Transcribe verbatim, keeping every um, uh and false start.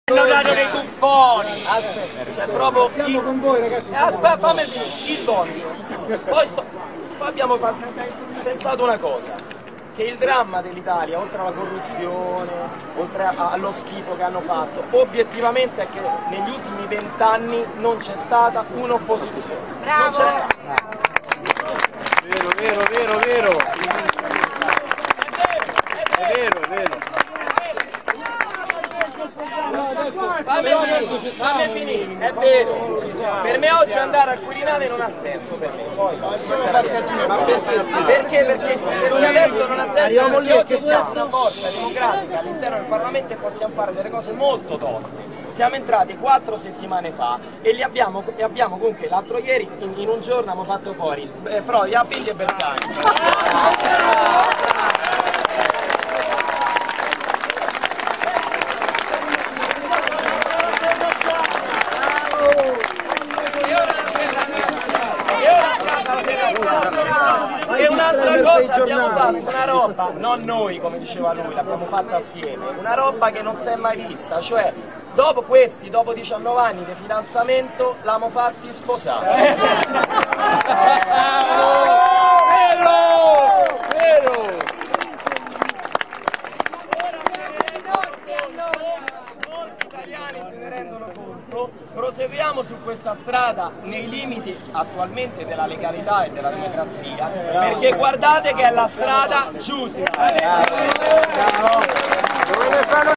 Hanno dato dei buffoni! Aspetta, c'è proprio il... con voi ragazzi! Eh, aspetta, fammi finire, il bonus. Poi, sto... Poi abbiamo fatto... pensato una cosa, che il dramma dell'Italia, oltre alla corruzione, oltre a... allo schifo che hanno fatto, obiettivamente è che negli ultimi vent'anni non c'è stata un'opposizione. Non c'è stata. Vero, vero, vero, vero! È vero, è vero! Fammi finire, fammi finire, è vero, per me oggi andare al Quirinale non ha senso per me. Poi, perché? Perché? Perché adesso non ha senso, perché oggi siamo una forza democratica all'interno del Parlamento e possiamo fare delle cose molto toste. Siamo entrati quattro settimane fa e li abbiamo, e abbiamo comunque l'altro ieri in, in un giorno abbiamo fatto fuori eh, Prodi, Appindi e Bersani. E un'altra cosa abbiamo fatto, una roba, non noi come diceva lui, l'abbiamo fatta assieme, una roba che non si è mai vista, cioè dopo questi, dopo diciannove anni di fidanzamento, l'abbiamo fatti sposare. Vero! Vero! Molti italiani se ne rendono conto, proseguiamo su questa strada nei limiti attualmente della legalità e della democrazia, perché guardate che è la strada giusta.